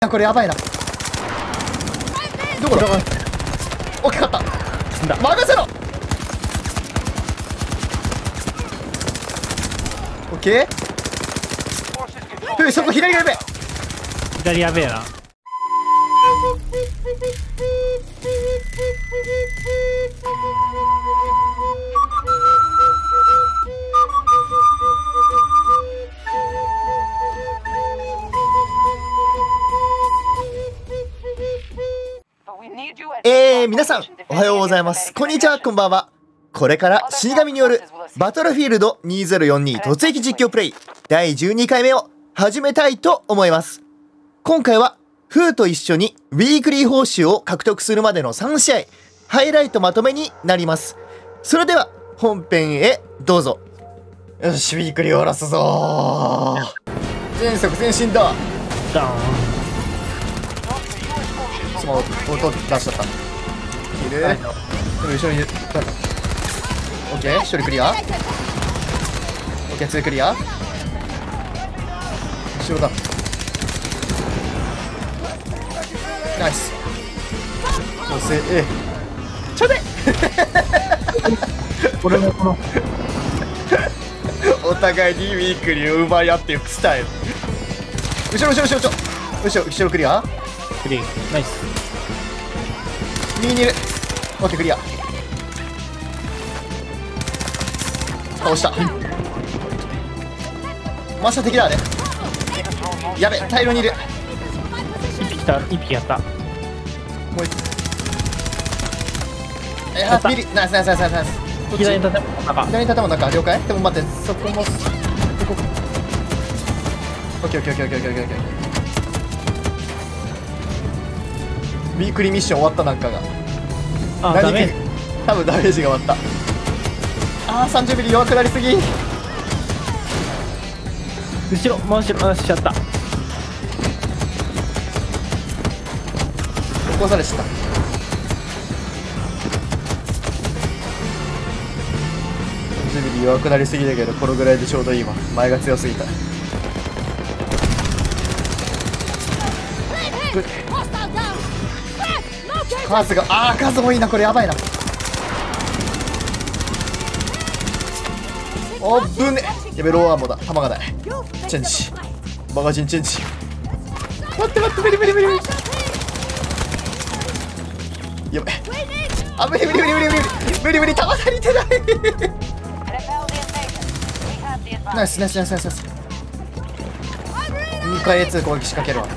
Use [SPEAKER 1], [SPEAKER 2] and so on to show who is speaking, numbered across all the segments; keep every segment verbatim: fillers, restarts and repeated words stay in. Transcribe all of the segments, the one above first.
[SPEAKER 1] これやばいな。どこだ。大きかった。任せろ。オッケー。ふう、そこ左がやべえ。
[SPEAKER 2] 左やべえな。
[SPEAKER 1] えー、皆さん、おはようございます。こんにちは、こんばんは。これから死神によるバトルフィールドにせんよんじゅうに突撃実況プレイだいじゅうにかいめを始めたいと思います。今回は、フーと一緒にウィークリー報酬を獲得するまでのさん試合、ハイライトまとめになります。それでは、本編へどうぞ。よし、ウィークリー終わらすぞー。全速前進だ。
[SPEAKER 2] ダーン。
[SPEAKER 1] スマホ音出しちゃった。いる、はい、後ろにいる。オッケー、一人クリア。オッケー、ツークリア。後ろだ。ナイス。女性 A ちょで
[SPEAKER 2] 俺もこの
[SPEAKER 1] お互いにウィークリーを奪い合っていくスタイル。後ろ後ろ後ろ後ろ後ろ後ろクリア。
[SPEAKER 2] クリーンナイス。
[SPEAKER 1] 右にいる。オッケー、クリア。倒した。真下敵だあれ。やべ、大量にいる。
[SPEAKER 2] 一匹来た、一匹やった。も
[SPEAKER 1] う一匹。えー、ビリ、ナイスナイスナイスナイスナイス。
[SPEAKER 2] 左に建物の中。
[SPEAKER 1] 左に建物の中、了解。でも待って、そこもここ。オッケーオッケーオッケーオッケーオッケーオッケーオッケー。ウィークリーミッション終わったなんかが。
[SPEAKER 2] あ、ダメ。
[SPEAKER 1] 多分ダメージが終わった。あー、さんじゅうミリ弱くなりすぎ。
[SPEAKER 2] 後ろ回し回しちゃった。
[SPEAKER 1] 起こされちゃった。じゅうミリ弱くなりすぎだけど、このぐらいでちょうどいいわ。前が強すぎた。数が、あー、数多いな。これやばいな。おっぶね。やべ、ローアーモだ。弾がない。チェンジ。マガジンチェンジ。待って待って、無理無理無理無理。やべ。あ、無理無理無理無理無理無理無理、弾足りてない。ナイスナイスナイスナイスナイス。にかい エーツー 攻撃仕掛けるわ。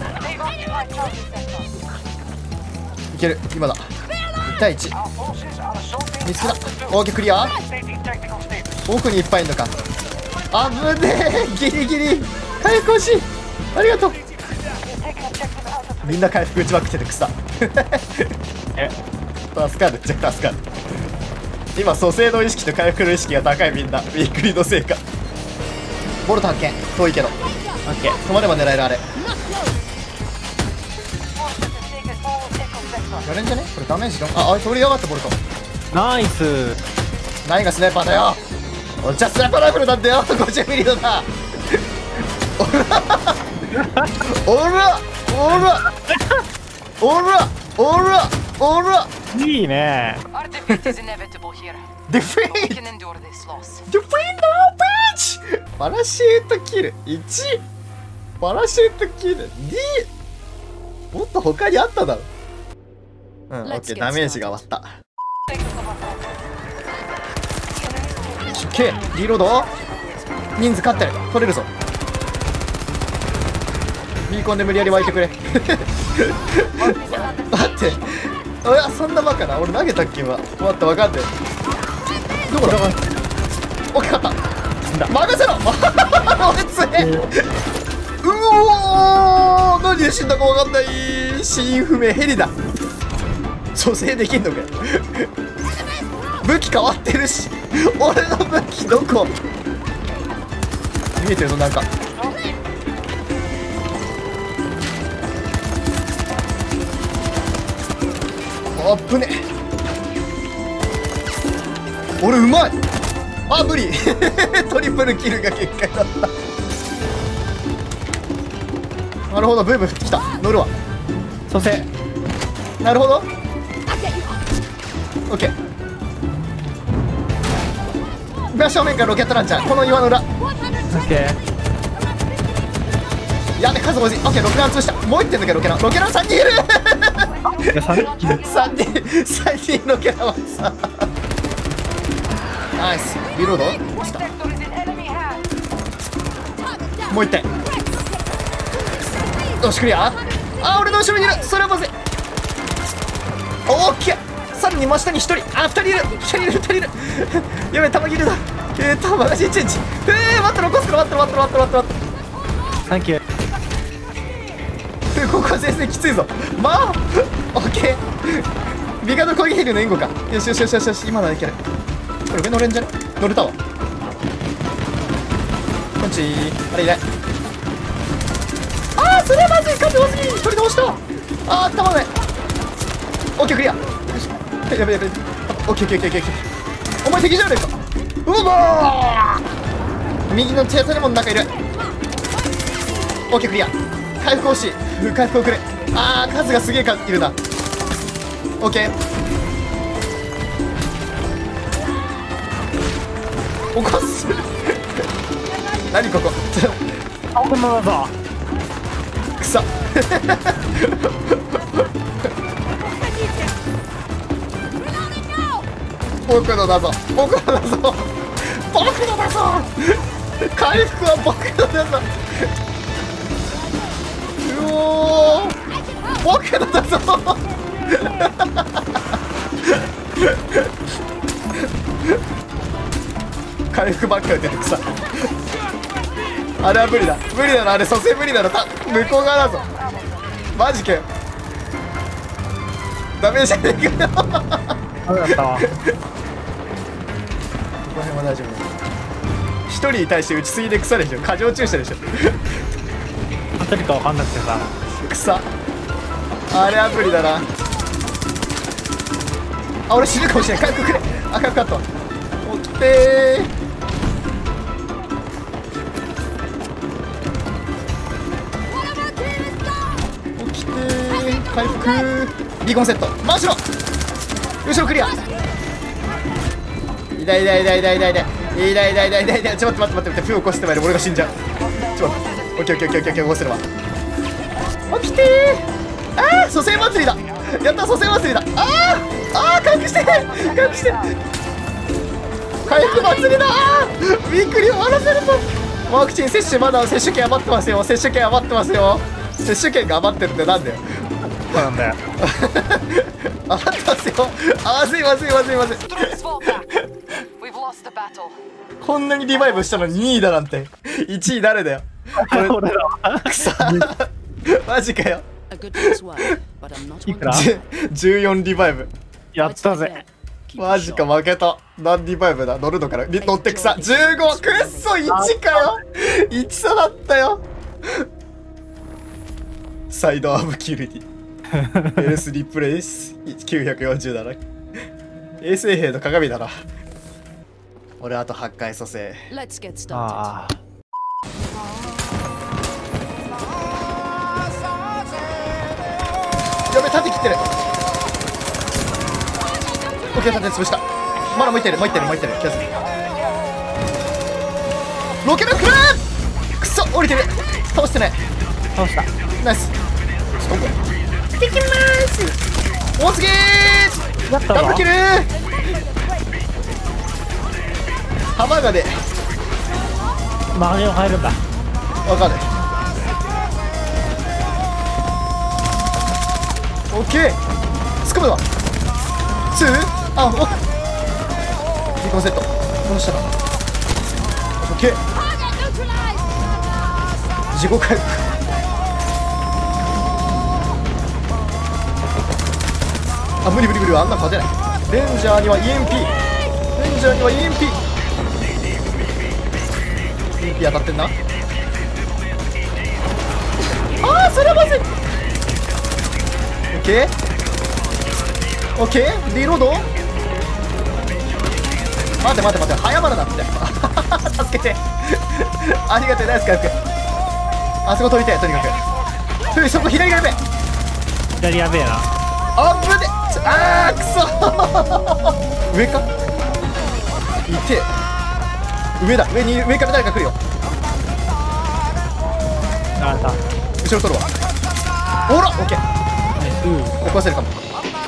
[SPEAKER 1] いける、今だ。いち対いち。見つけた。オーケー、クリア。奥にいっぱいいるのか。あぶねえ、ギリギリ回復欲しい。ありがとう。みんな回復打ちまくってて草。
[SPEAKER 2] え、
[SPEAKER 1] 助かる、じゃあ助かる。今蘇生の意識と回復の意識が高い。みんなウィークリーのせいか。ボルト発見。遠いけどオッケー、止まれば狙える。あれやれんじゃねこれ。ダメージが、ああ、通りやがった。ボルト
[SPEAKER 2] ナイス。
[SPEAKER 1] 何がスナイパーだよ。おっちゃスナイパーライフルなんだよ。ごじゅうミリのだ。おらおらおらおらおらおら。
[SPEAKER 2] いいね。
[SPEAKER 1] ディフェンディフェンダービーチ。パラシュートキルいち、パラシュートキルに。もっと他にあっただろ。うん、オッケー、ダメージが終わった。オッケー、リロード。人数勝ってる。取れるぞ。ビーコンで無理やり湧いてくれ。待って、うわ、そんなバカな。俺投げたっけ今。待って、分かんねえ。どこだ。大きかった。任せろ。俺強え。うおー、何で死んだか分かんない。死因不明。ヘリだ。蘇生できんのかよ。武器変わってるし。俺の武器どこ。見えてるぞなんか。あっぶね。俺うまい。あ、無理。トリプルキルが結果だった。 なるほど、ブーブー降ってきた。乗るわ。
[SPEAKER 2] 蘇生。
[SPEAKER 1] なるほど。オッケー。真正面からロケットランチャー、この岩の裏。
[SPEAKER 2] オッケー。
[SPEAKER 1] やべ、数多い。オッケー、ロケラン潰した。もう一点だけロケラン。ロケランさんにんいる。
[SPEAKER 2] いやさんにん
[SPEAKER 1] さんにん、さんにんロケランはさ。ナイス。リロードした。もう一点。よし、クリア。あ、俺の後ろにいる。それはまずい。オッケー。さらに真下にひとり。あ、ふたりいる。ふたりいる、ふたりいる。やべ、弾切れだ。えー、弾がしチェンジ。えー、待ってろ、残すから待ってろ、待ってろ、待ってろ、待ってろ。
[SPEAKER 2] サンキュー。
[SPEAKER 1] ここは全然きついぞ。まあ、オッケー。ビガード攻撃ヘリの援護か。よしよしよしよしよし、今ならいける。これ上乗れんじゃね？乗れたわ。こんちー。あれいない。あー、それはまずい。数多すぎ。一人倒した。あー、たまらない。オッケー、クリア。よし。やべやべ。オッケーオッケーオッケーオッケー。お前敵じゃねえか。うわー、右の手当たりもの中いる。オッケー、クリア。回復欲しい。回復をくれ。あー、数がすげえかいるな。オッケー。起こす。何ここ。
[SPEAKER 2] 青くのだぞ。
[SPEAKER 1] くさ。僕のだぞ。僕のだぞ。僕のだぞ。回復は僕のだぞ。うおー、僕のだぞ。回復ばっかり出てくさ。あれは無理だ、無理だな。あれ蘇生無理だな。た向こう側だぞ。マジかよ。ダメじゃねえかよ。
[SPEAKER 2] ダメだったわ。
[SPEAKER 1] ここら辺は大丈夫だ。一人に対して打ちすぎで草でしょ。過剰注射でしょ。
[SPEAKER 2] 当たるか分かんなくてさ。
[SPEAKER 1] 草。あれは無理だな。あ、俺死ぬかもしれない。回復くれ。あ、回復カット。起きてー。起きてー。回復。ビーコンセット。真後ろ。後ろクリア。痛い痛い痛い痛い痛い痛い痛い痛い痛い痛い痛い痛い。ちょっと待って待って待って。フを起こしてまいる。俺が死んじゃう。ちょっと待って。オッケーオッケーオッケーオッケー。起こせるわ。起きてー。あー、蘇生祭りだ。やった、蘇生祭りだ。あーあー、回復して回復して回復祭りだ。あー、ウィークリー終わらせるぞ。ワクチン接種まだ接種券余ってますよ。接種券余ってますよ。接種券が余ってるってなんだよ。
[SPEAKER 2] そうなんだよ。
[SPEAKER 1] 余ってますよ。あー、まずいまずいまずいまずい。こんなにリバイブしたのににいだなんて。いちい誰だよ。
[SPEAKER 2] 俺だわ。
[SPEAKER 1] くそ。マジかよ。
[SPEAKER 2] いくら？
[SPEAKER 1] じゅうよんリバイブ。
[SPEAKER 2] やったぜ。
[SPEAKER 1] マジか、負けた。何リバイブだ。乗るのから乗ってくさ。じゅうご。くっそ、いちかよ。いち差だったよ。サイドアームキルにエルスリプレイスきゅうひゃくよんじゅうなな。衛生兵の鏡だな。俺あとはちかい蘇生。
[SPEAKER 2] ああ。
[SPEAKER 1] やべ、縦切ってる。オッケー、縦潰した。まだもういってる、もういってる、もういってる。気がする。ロケランクラー。くそ、降りてる。倒してない。
[SPEAKER 2] 倒した。
[SPEAKER 1] ナイス。ちょっとこれできまーす。おすげー。
[SPEAKER 2] やったわ。
[SPEAKER 1] ダブルキルー。浜がで
[SPEAKER 2] マネを入るんだ。
[SPEAKER 1] わかる。オッケー。突っ込むわ。ツー。あ、お。リコンセット。どうしたら。オッケー。自己回復。あ、無理無理無理。あんな勝てない。レンジャーには イーエムピー。レンジャーには イーエムピー。イーエムピー 当たってんな。ああ、それはまずい。オッケー。オッケー。リロード。待て待て待て。早まるなって。助けて。ありがとう。ナイス回復。あそこ取りたい。とにかくふい、そこ左がやべえ。
[SPEAKER 2] 左やべえな。
[SPEAKER 1] あぶね。あーくそ上か。いて上だ。上に上から誰か来るよ。
[SPEAKER 2] あれさ、
[SPEAKER 1] 後ろ取るわ。ほら、オッケー。
[SPEAKER 2] うん、
[SPEAKER 1] 壊せるかも。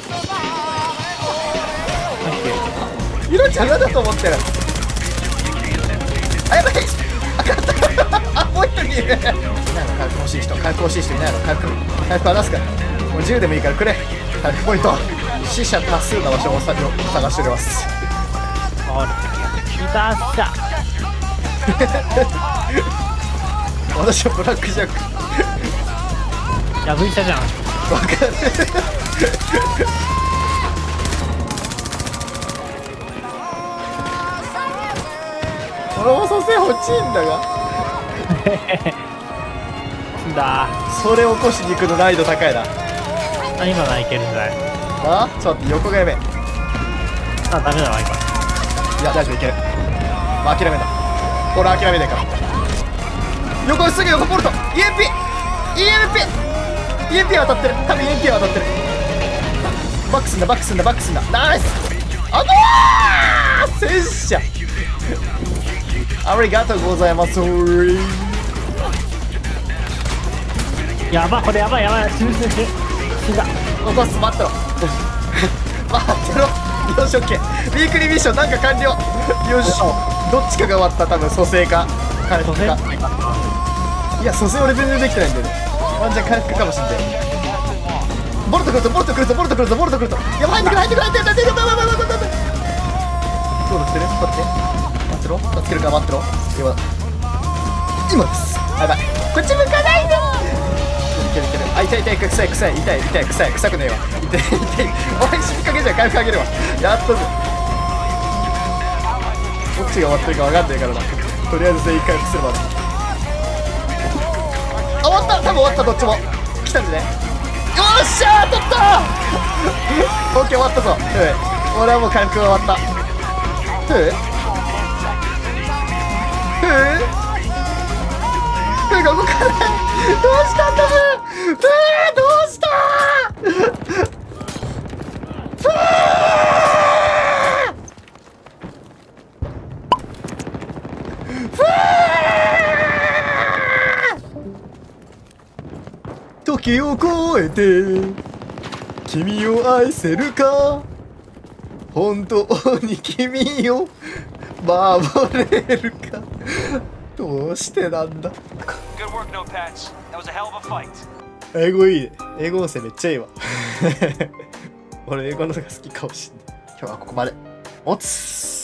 [SPEAKER 2] オッケー。
[SPEAKER 1] ゆろちゃんなんだと思ってる。あ、やばい。あ、勝った。あ、もう一人いる。いないの、回復欲しい人。回復欲しい人いないの。回復回復は出すから。もうじゅうでもいいからくれ。回復ポイント。死者多数の場所を探しております。
[SPEAKER 2] あれ、来たっしゃ。
[SPEAKER 1] 私はブラックジャック。
[SPEAKER 2] 破いたじゃん。
[SPEAKER 1] わかる。この蘇生欲しいんだが。
[SPEAKER 2] だ。
[SPEAKER 1] それを起こしに行くの難易度高いな。
[SPEAKER 2] あ、今ならいけるんじゃない。
[SPEAKER 1] あ、ちょっと待って、横がやべえ。
[SPEAKER 2] あ、ダメだわ今。
[SPEAKER 1] いや、大丈夫、いける。まあ、諦めんだ。俺諦めねえから。横すぐ横ポルト イーエムピー イーエムピー イーエムピー 当たってる。多分 イーエムピー 当たってる。バックすんだ、バックすんだ、バックすんだ。ナイス。あのー戦車。ありがとうございます。
[SPEAKER 2] やば、これやばいやばい。死ぬ死ぬ死ぬ。死んだ。
[SPEAKER 1] 起こす。待ってろ。待ってろ。よし、オッケー。ウィークリーミッションなんか完了。よし。どっちかが終わった。多分蘇生か回復か。いや、蘇生俺全然できてないんだよね。ワンチャン回復かもしんない。ボルト来るぞ、ボルト来るぞ、ボルト来るぞ、ボルト来るぞ。やばい、入ってくる、入ってくる、入ってくる、入ってくる、やばい、やばい、やばい、やばい、やばい。ボルト来てる、待って。待ってろ、待ってくるから待ってろ。今だ。今です。やばい。こっち向かないで。いけるいける。あ、痛い痛い、臭い臭い、痛い痛い、臭い、臭くねえわ。痛い痛い。お前死にかけじゃ回復あげるわ。やっとぜ。どっちが終わってるか分かんないからな。とりあえず全員回復するまで。あ、終わった。多分終わった。どっちも来たんじゃね。よっしゃー、取ったー。オッケー、終わったぞ。うん、俺はもう回復が終わった。ふうふうふうが動かない。どうしたんだふう。ふう、どうしたー。ふうふう。時を超えて君を愛せるか。本当に君を守れるか。どうしてなんだ。英語いいね。英語音声めっちゃいいわ。俺英語の方が好きかもしんない。今日はここまで。おつ。